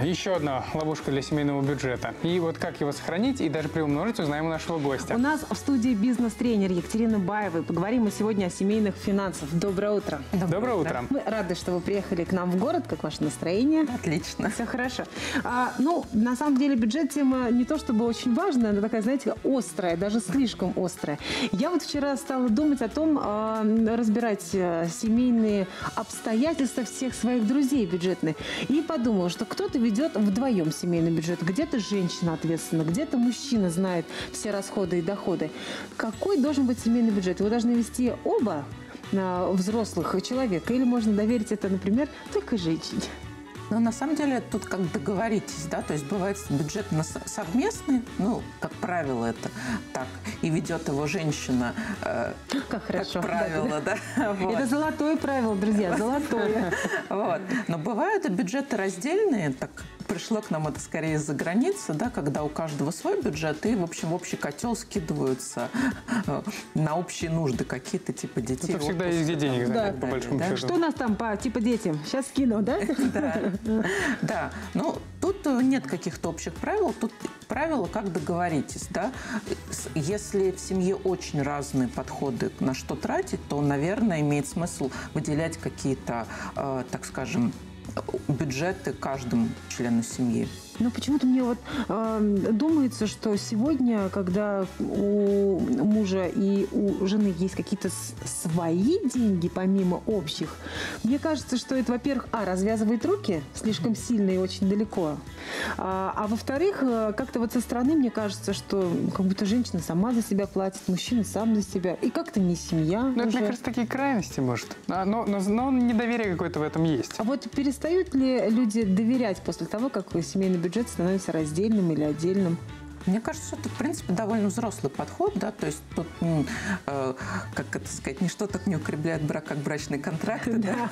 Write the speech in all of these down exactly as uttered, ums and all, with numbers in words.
еще одна ловушка для семейного бюджета. И вот как его сохранить и даже приумножить, узнаем у нашего гостя. У нас в студии бизнес-тренер Екатерина Баева. Поговорим мы сегодня о семейных финансах. Доброе утро. Доброе, Доброе утро. Мы рады, что вы приехали к нам в город. Как ваше настроение? Отлично. Все хорошо. А, ну, на самом деле, бюджет тема не то чтобы очень важная, но такая, знаете, острая, даже слишком острая. Я вот вчера стала думать о том, а, разбирать а, семейные обстоятельства всех своих друзей бюджетных. И подумала, что кто-то ведет вдвоем семейный бюджет. Где-то женщина ответственна, где-то мужчина знает все расходы и доходы. Какой должен быть семейный бюджет? Его должны вести оба а, взрослых человека? Или можно доверить это, например, только женщине? Но на самом деле тут как договоритесь, да, то есть бывает бюджет совместный, ну, как правило, это так, и ведет его женщина, э, как, хорошо. как правило, да. да вот. Это золотое правило, друзья, золотое. Вот. Но бывают и бюджеты раздельные, так пришло к нам это скорее из-за границы, да, когда у каждого свой бюджет, и, в общем, в общий котел скидываются на общие нужды какие-то, типа детей. Это всегда есть где денег, да, по большому счету. Что у нас там по типа детям? Сейчас скину, да? Да. Да, ну тут нет каких-то общих правил, тут правила, как договоритесь, да. Если в семье очень разные подходы на что тратить, то, наверное, имеет смысл выделять какие-то, э, так скажем, бюджеты каждому члену семьи. Ну, почему-то мне вот э, думается, что сегодня, когда у мужа и у жены есть какие-то свои деньги, помимо общих, мне кажется, что это, во-первых, а, развязывает руки слишком сильно и очень далеко, а, а во-вторых, как-то вот со стороны мне кажется, что как будто женщина сама за себя платит, мужчина сам за себя, и как-то не семья. Ну, это, мне кажется, такие крайности, может. Но, но, но недоверие какое-то в этом есть. А вот перестают ли люди доверять после того, как семейный бюджет становится раздельным или отдельным? Мне кажется, это, в принципе, довольно взрослый подход, да, то есть тут, э, как это сказать, ничто так не укрепляет брак, как брачный контракт, да.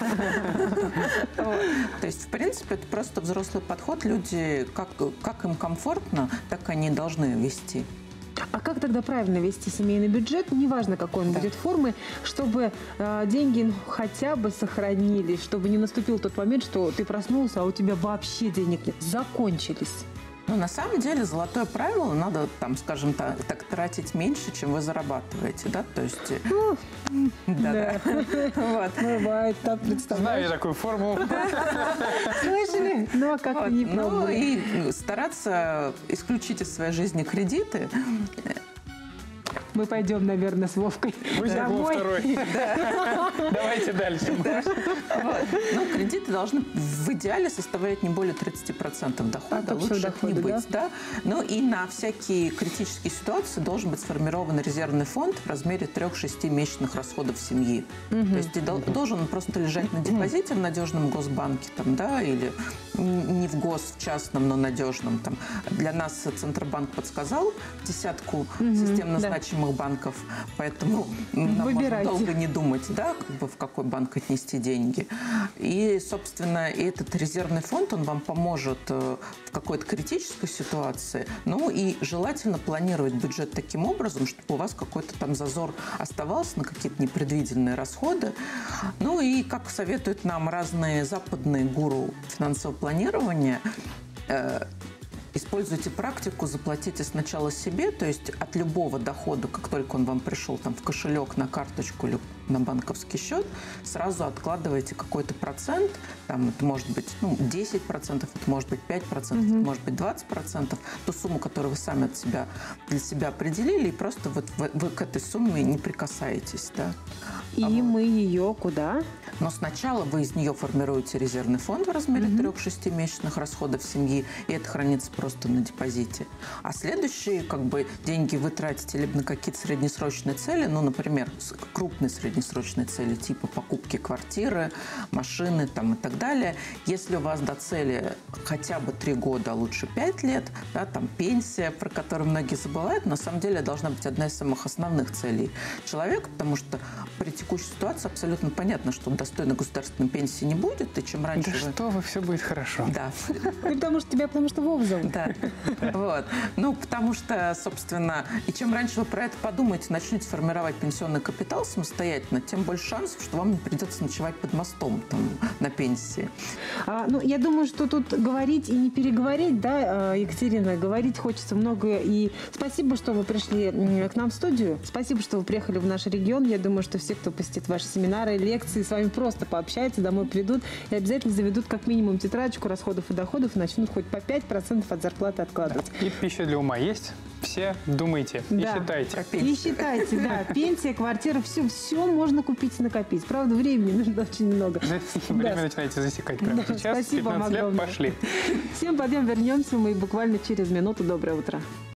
То есть, в принципе, это просто взрослый подход, люди, как им комфортно, так они и должны вести. А как тогда правильно вести семейный бюджет, неважно, какой он да. будет формы, чтобы э, деньги ну, хотя бы сохранились, чтобы не наступил тот момент, что ты проснулся, а у тебя вообще денег нет, закончились? Ну, на самом деле, золотое правило, надо, там, скажем так, так тратить меньше, чем вы зарабатываете, да, то есть... Ну, да, да. Вот. Бывает, так представляешь. Знаю я такую формулу. Слышали? Ну, а как вы не пробовали? Ну, и стараться исключить из своей жизни кредиты. Мы пойдем, наверное, с Вовкой домой. Второй. Да. Давайте дальше. Да. Вот. Ну, кредиты должны в идеале составлять не более тридцати процентов дохода, лучше их не быть. Да? Да? Ну и на всякие критические ситуации должен быть сформирован резервный фонд в размере трёх-шести месячных расходов семьи. Угу. То есть угу. должен он просто лежать на депозите в надежном госбанке, там, да, или не в гос, в частном, но надежном. Там. Для нас Центробанк подсказал десятку угу. системно да. значимых банков, поэтому нам можно долго не думать, да, как бы в какой банк отнести деньги. И, собственно, этот резервный фонд, он вам поможет в какой-то критической ситуации, ну и желательно планировать бюджет таким образом, чтобы у вас какой-то там зазор оставался на какие-то непредвиденные расходы. Ну и, как советуют нам разные западные гуру финансового планирования, э, используйте практику, заплатите сначала себе, то есть от любого дохода, как только он вам пришел там, в кошелек, на карточку или на банковский счет, сразу откладывайте какой-то процент, там, это может быть ну, десять процентов, это может быть пять процентов, mm-hmm. это может быть двадцать процентов, ту сумму, которую вы сами от себя, для себя определили, и просто вот вы, вы к этой сумме не прикасаетесь. Да? И а мы вот. ее куда? Но сначала вы из нее формируете резервный фонд в размере mm-hmm. трёх-шести месячных расходов семьи, и это хранится просто на депозите. А следующие как бы, деньги вы тратите либо на какие-то среднесрочные цели, ну, например, крупные среднесрочные цели типа покупки квартиры, машины там, и так далее. Если у вас до цели хотя бы три года, а лучше пять лет, да, там пенсия, про которую многие забывают, на самом деле должна быть одна из самых основных целей человека, потому что при текущей ситуации абсолютно понятно, что достойной государственной пенсии не будет, и чем раньше... Да вы... что вы, все будет хорошо. Да. Потому что тебя, потому что Вова зовут. Да. Вот. Ну, потому что, собственно, и чем раньше вы про это подумаете, начнете формировать пенсионный капитал самостоятельно, самостоятельно, тем больше шансов, что вам не придется ночевать под мостом там, на пенсии. А, ну, я думаю, что тут говорить и не переговорить, да, Екатерина, говорить хочется много. И спасибо, что вы пришли к нам в студию. Спасибо, что вы приехали в наш регион. Я думаю, что все, кто посетит ваши семинары, лекции, с вами просто пообщаются, домой придут и обязательно заведут как минимум тетрадочку расходов и доходов и начнут хоть по пять процентов от зарплаты откладывать. И пища для ума есть. Все думайте и Да. считайте. И считайте, да, пенсия, квартира, все, все можно купить и накопить. Правда, времени нужно очень много. Время Да. начинаете засекать прямо Да, сейчас. спасибо вам пятнадцать лет огромное. пошли. Всем подъем, вернемся мы буквально через минуту. Доброе утро.